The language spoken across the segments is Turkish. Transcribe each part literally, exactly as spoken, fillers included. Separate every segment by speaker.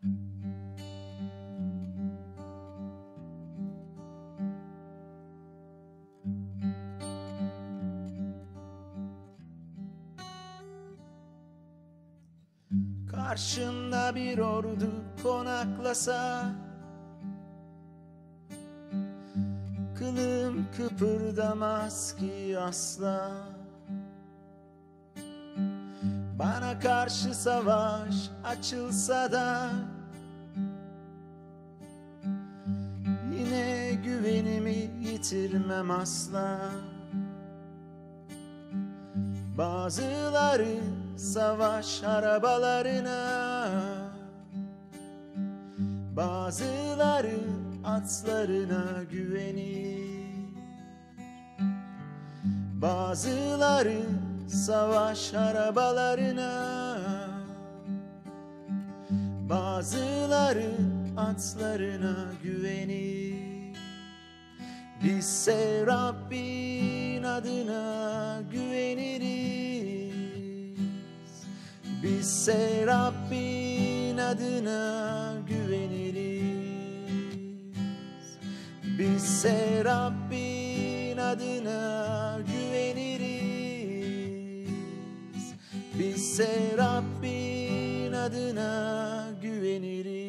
Speaker 1: Karşında bir ordu konaklasa, kılım kıpırdamaz ki asla. Bana karşı savaş açılsa da, yine güvenimi yitirmem asla. Bazıları savaş arabalarına, bazıları atlarına güvenir. Bazıları savaş arabalarına, bazıları atlarına güvenir. Bizse Rabbin adına güveniriz. Bizse Rabbin adına güveniriz. Bizse Rabbin adına güveniriz. Bizse Rabbin adına güveniriz.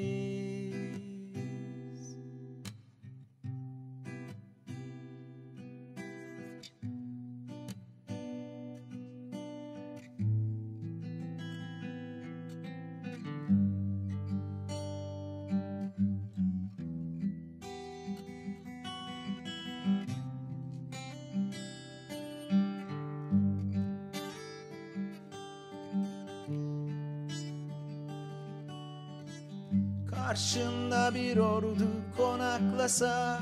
Speaker 1: Karşında bir ordu konaklasa,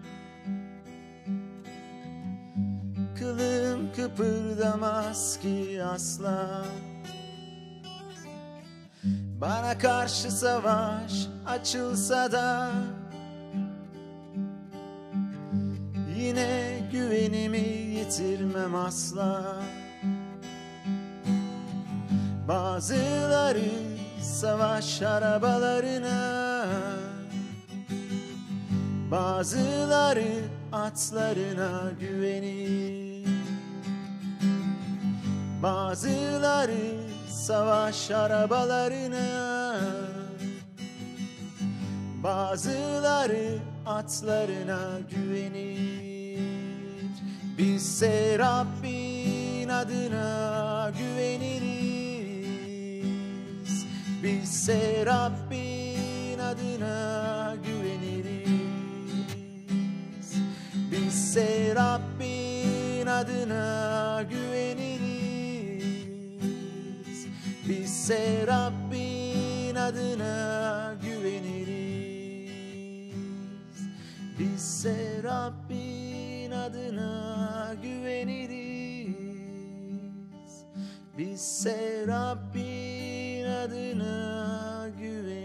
Speaker 1: kılım kıpırdamaz ki asla. Bana karşı savaş açılsa da, yine güvenimi yitirmem asla. Bazıları savaş arabalarına, bazıları atlarına güvenir. Bazıları savaş arabalarına, bazıları atlarına güvenir. Bizse Rabbin adına güveniriz. Bizse Rabbin adına güveniriz. Bizse Rabbin adına güveniriz. Bizse Rabbin adına güveniriz. Bizse Rabbin adına güveniriz. Bizse Rabbin adına güveniriz.